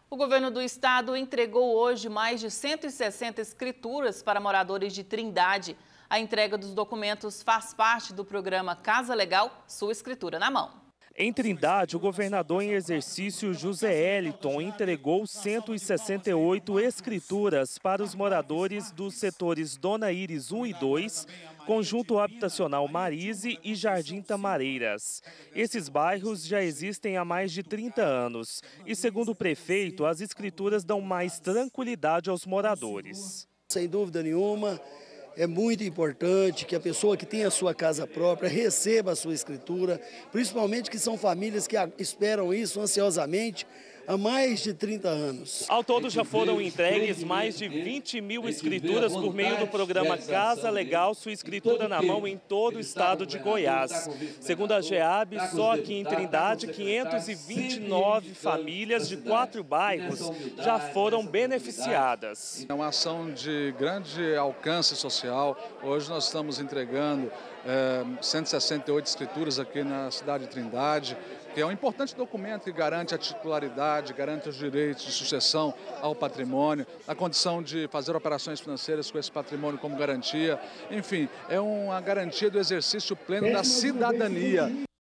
O governo do estado entregou hoje mais de 160 escrituras para moradores de Trindade. A entrega dos documentos faz parte do programa Casa Legal, Sua Escritura na Mão. Em Trindade, o governador em exercício José Eliton entregou 168 escrituras para os moradores dos setores Dona Iris 1 e 2, Conjunto Habitacional Marise e Jardim Tamareiras. Esses bairros já existem há mais de 30 anos e, segundo o prefeito, as escrituras dão mais tranquilidade aos moradores. Sem dúvida nenhuma, é muito importante que a pessoa que tem a sua casa própria receba a sua escritura, principalmente que são famílias que esperam isso ansiosamente há mais de 30 anos. Ao todo já foram entregues mais de 20 mil escrituras por meio do programa Casa Legal, Sua Escritura na Mão em todo o estado de Goiás. Segundo a GEAB, só aqui em Trindade, 529 famílias de 4 bairros já foram beneficiadas. É uma ação de grande alcance social. Hoje nós estamos entregando 168 escrituras aqui na cidade de Trindade, que é um importante documento que garante a titularidade, garante os direitos de sucessão ao patrimônio, a condição de fazer operações financeiras com esse patrimônio como garantia. Enfim, é uma garantia do exercício pleno da cidadania.